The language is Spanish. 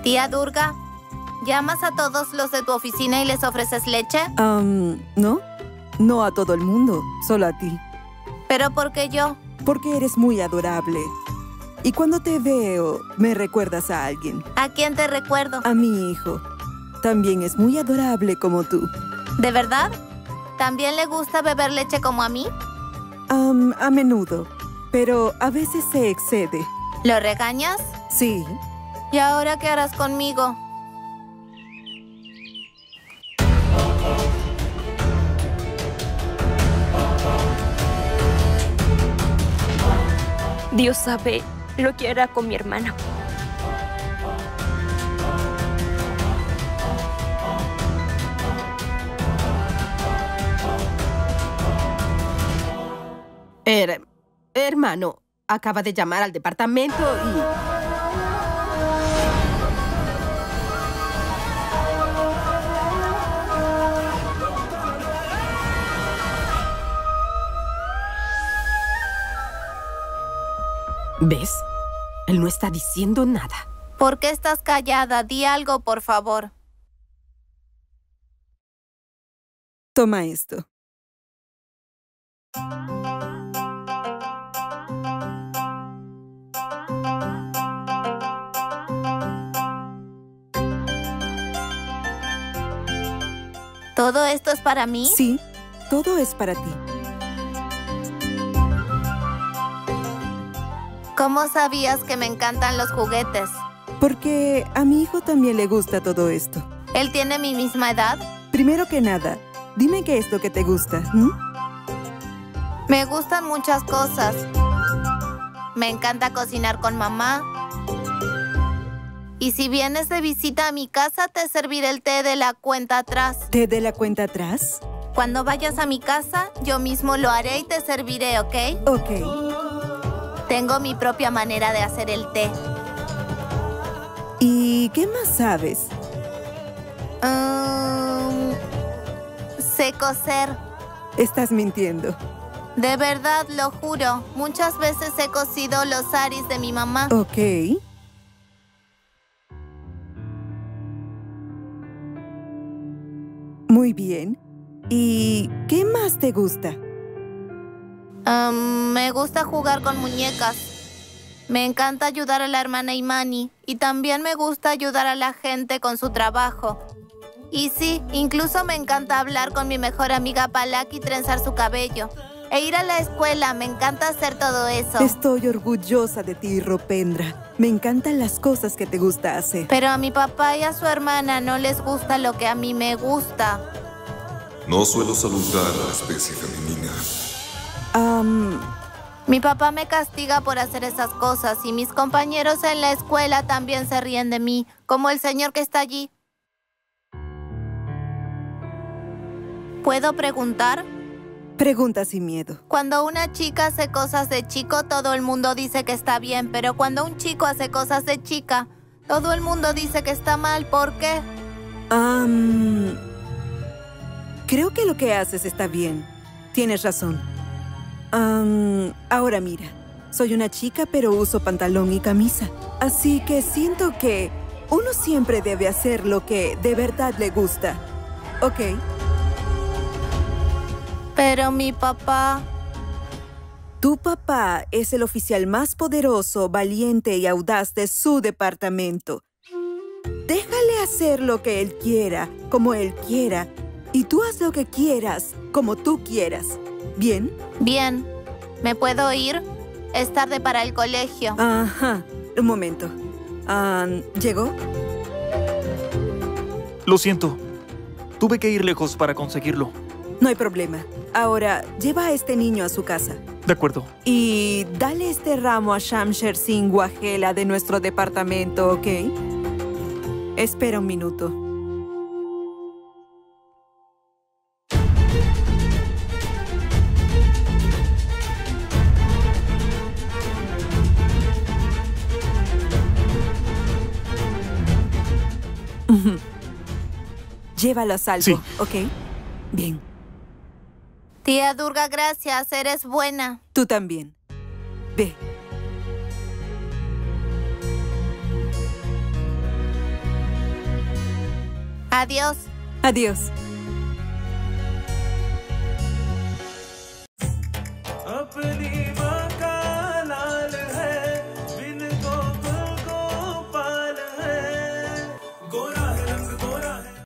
Tía Durga, ¿llamas a todos los de tu oficina y les ofreces leche? ¿No? No a todo el mundo, solo a ti. ¿Pero por qué yo? Porque eres muy adorable. Y cuando te veo, me recuerdas a alguien. ¿A quién te recuerdo? A mi hijo. También es muy adorable como tú. ¿De verdad? ¿También le gusta beber leche como a mí? A menudo, pero a veces se excede. ¿Lo regañas? Sí. ¿Y ahora qué harás conmigo? Dios sabe lo que hará con mi hermano. Hermano, acaba de llamar al departamento y... ¿Ves? Él no está diciendo nada. ¿Por qué estás callada? Di algo, por favor. Toma esto. ¿Todo esto es para mí? Sí, todo es para ti. ¿Cómo sabías que me encantan los juguetes? Porque a mi hijo también le gusta todo esto. ¿Él tiene mi misma edad? Primero que nada, dime qué es lo que te gusta. Me gustan muchas cosas. Me encanta cocinar con mamá. Y si vienes de visita a mi casa, te serviré el té de la cuenta atrás. ¿Té de la cuenta atrás? Cuando vayas a mi casa, yo mismo lo haré y te serviré, ¿ok? Ok. Tengo mi propia manera de hacer el té. ¿Y qué más sabes? Sé coser. Estás mintiendo. De verdad, lo juro. Muchas veces he cosido los saris de mi mamá. Ok. Muy bien. ¿Y qué más te gusta? Me gusta jugar con muñecas. Me encanta ayudar a la hermana Imani. Y también me gusta ayudar a la gente con su trabajo. Y sí, incluso me encanta hablar con mi mejor amiga Palak y trenzar su cabello. E ir a la escuela, me encanta hacer todo eso. Estoy orgullosa de ti, Ropendra. Me encantan las cosas que te gusta hacer. Pero a mi papá y a su hermana no les gusta lo que a mí me gusta. No suelo saludar a la especie femenina. Mi papá me castiga por hacer esas cosas y mis compañeros en la escuela también se ríen de mí, como el señor que está allí. ¿Puedo preguntar? Pregunta sin miedo. Cuando una chica hace cosas de chico, todo el mundo dice que está bien, pero cuando un chico hace cosas de chica, todo el mundo dice que está mal. ¿Por qué? Creo que lo que haces está bien. Tienes razón. Ahora mira, soy una chica pero uso pantalón y camisa. Así que siento que uno siempre debe hacer lo que de verdad le gusta. ¿Ok? Pero mi papá... Tu papá es el oficial más poderoso, valiente y audaz de su departamento. Déjale hacer lo que él quiera, como él quiera. Y tú haz lo que quieras, como tú quieras. ¿Bien? Bien. ¿Me puedo ir? Es tarde para el colegio. Ajá. Un momento. ¿Llegó? Lo siento. Tuve que ir lejos para conseguirlo. No hay problema. Ahora, lleva a este niño a su casa. De acuerdo. Y dale este ramo a Shamsher Singh Wagela de nuestro departamento, ¿ok? Espera un minuto. Llévalo a salvo, sí. ¿Ok? Bien. Tía Durga, gracias. Eres buena. Tú también. Ve. Adiós. Adiós.